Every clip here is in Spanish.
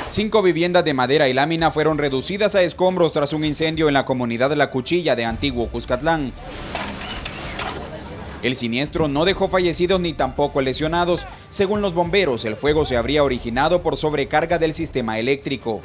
5 viviendas de madera y lámina fueron reducidas a escombros tras un incendio en la comunidad de La Cuchilla de Antiguo Cuscatlán. El siniestro no dejó fallecidos ni tampoco lesionados. Según los bomberos, el fuego se habría originado por sobrecarga del sistema eléctrico.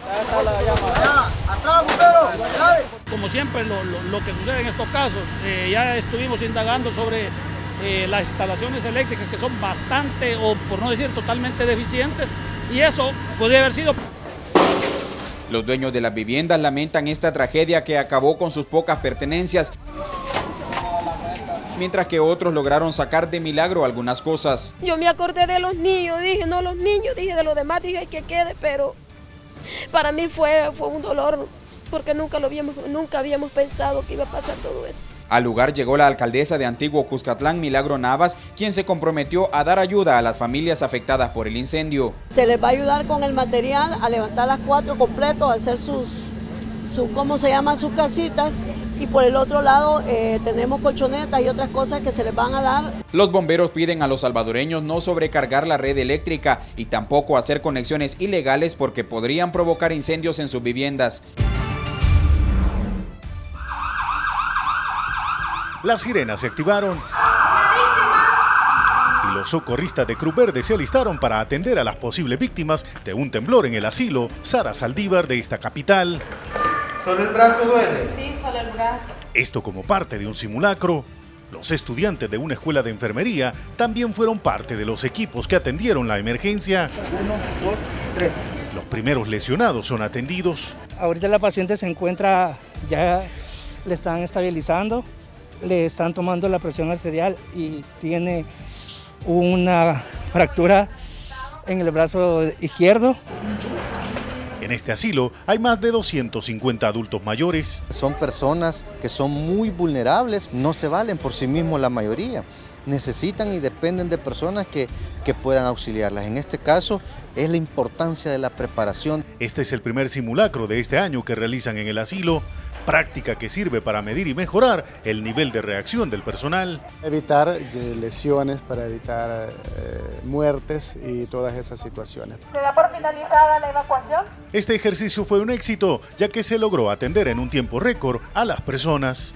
Como siempre lo que sucede en estos casos, ya estuvimos indagando sobre las instalaciones eléctricas que son bastante, o por no decir totalmente deficientes, y eso podría haber sido. Los dueños de las viviendas lamentan esta tragedia que acabó con sus pocas pertenencias, mientras que otros lograron sacar de milagro algunas cosas. Yo me acordé de los niños, dije, no los niños, dije de los demás, dije que quede, pero para mí fue un dolor, porque nunca habíamos pensado que iba a pasar todo esto. Al lugar llegó la alcaldesa de Antiguo Cuscatlán, Milagro Navas, quien se comprometió a dar ayuda a las familias afectadas por el incendio. Se les va a ayudar con el material a levantar las 4 completos, a hacer sus casitas. Y por el otro lado tenemos colchonetas y otras cosas que se les van a dar. Los bomberos piden a los salvadoreños no sobrecargar la red eléctrica y tampoco hacer conexiones ilegales porque podrían provocar incendios en sus viviendas. Las sirenas se activaron y los socorristas de Cruz Verde se alistaron para atender a las posibles víctimas de un temblor en el asilo Sara Saldívar de esta capital. ¿Solo el brazo duele? Sí, solo el brazo. Esto como parte de un simulacro. Los estudiantes de una escuela de enfermería también fueron parte de los equipos que atendieron la emergencia. 1, 2, 3. Los primeros lesionados son atendidos. Ahorita la paciente se encuentra, ya le están estabilizando, le están tomando la presión arterial y tiene una fractura en el brazo izquierdo. En este asilo hay más de 250 adultos mayores. Son personas que son muy vulnerables, no se valen por sí mismos la mayoría. Necesitan y dependen de personas que puedan auxiliarlas. En este caso es la importancia de la preparación. Este es el primer simulacro de este año que realizan en el asilo, práctica que sirve para medir y mejorar el nivel de reacción del personal. Evitar lesiones, para evitar muertes y todas esas situaciones. ¿Se da por finalizada la evacuación? Este ejercicio fue un éxito, ya que se logró atender en un tiempo récord a las personas.